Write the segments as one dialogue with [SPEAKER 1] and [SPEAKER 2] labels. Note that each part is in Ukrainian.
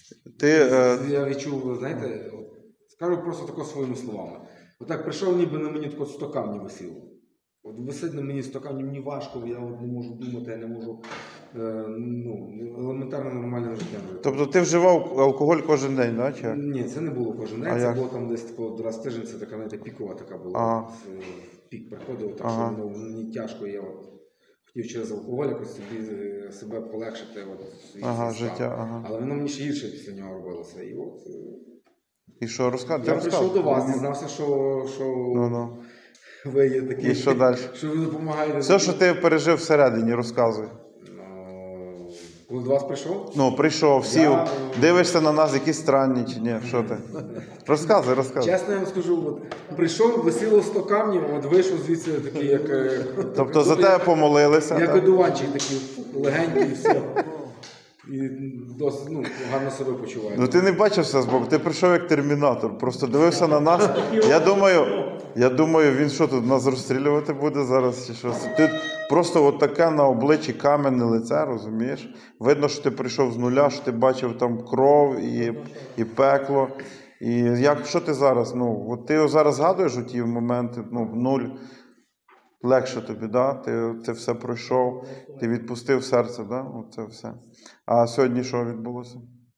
[SPEAKER 1] Я відчув, знаєте, скажу просто тако своїми словами. Отак прийшов, ніби на мені тако 100 камнів висіло. От висить на мені 100 камнів, мені важко, я не можу думати, я не можу елементарно нормальним життям жити.
[SPEAKER 2] Тобто ти вживав алкоголь кожен день, так? Чи?
[SPEAKER 1] Ні, це не було кожен день, це було там десь тако раз в тиждень, це така, знаєте, пікова така була. Пік приходив, так що мені тяжко, я хотів через алкоголь якось себе полегшити.
[SPEAKER 2] Життя.
[SPEAKER 1] Але воно мені ще гірше після нього робилося.
[SPEAKER 2] І що, розказуй?
[SPEAKER 1] Я прийшов до вас, дізнався, що ви є такі,
[SPEAKER 2] і що далі?
[SPEAKER 1] Що ви допомагаєте.
[SPEAKER 2] Все, що ти пережив всередині, розказуй.
[SPEAKER 1] Коли до вас прийшов?
[SPEAKER 2] Прийшов, сів, дивишся на нас, які странні чи ні, що ти? Розказуй.
[SPEAKER 1] Чесно я вам скажу, прийшов, висіло 100 камнів, вийшов звідси такий, як...
[SPEAKER 2] Тобто за тебе помолилися?
[SPEAKER 1] Як одуванчик такий, легенький і все. І досить, гарно себе почуваю.
[SPEAKER 2] Ти не бачився збоку, ти прийшов як термінатор, просто дивився на нас. Я думаю, він що тут, нас розстрілювати буде зараз чи що? Ти просто от таке на обличчі кам'яне лице, розумієш? Видно, що ти прийшов з нуля, що ти бачив там кров і пекло. І що ти зараз, от ти зараз згадуєш у ті моменти, нуль. Легше тобі, да? Ти все пройшов, ти відпустив серце, да? Оце все. А сьогодні що відбулося?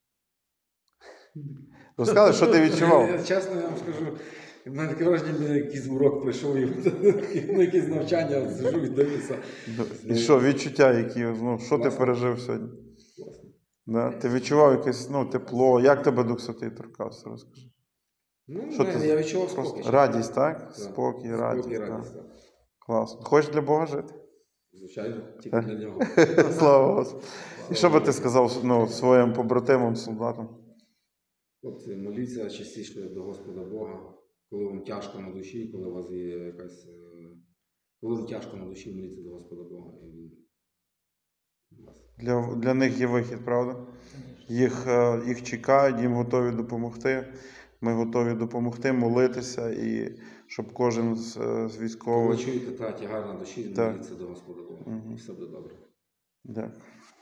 [SPEAKER 2] Розказуй, що ти відчував?
[SPEAKER 1] Чесно, я вам скажу, в мене таке враження, якийсь урок прийшов, якесь навчання, сижу і дивлюся.
[SPEAKER 2] І що, відчуття які? Що ти пережив сьогодні? Да? Ти відчував якесь тепло, як тебе Дух Святий торкався, розкажи.
[SPEAKER 1] Я відчував спокій.
[SPEAKER 2] Радість, так? Спокій, радість. Так. Класно. Хочеш для Бога жити?
[SPEAKER 1] Звичайно, тільки для нього.
[SPEAKER 2] Слава Господу. І що би ти сказав своїм побратимам, солдатам?
[SPEAKER 1] Хлопці, моліться частіше до Господа Бога, коли вам тяжко на душі, коли у вас є якась... Коли вам тяжко на душі, моліться до Господа Бога.
[SPEAKER 2] Для них є вихід, правда? Їх чекають, їм готові допомогти. Ми готові допомогти, молитися, і щоб кожен з військових...
[SPEAKER 1] Коли чуєте тягар на душі, моліться до Господа Бога. І все буде добре.
[SPEAKER 2] Дякую.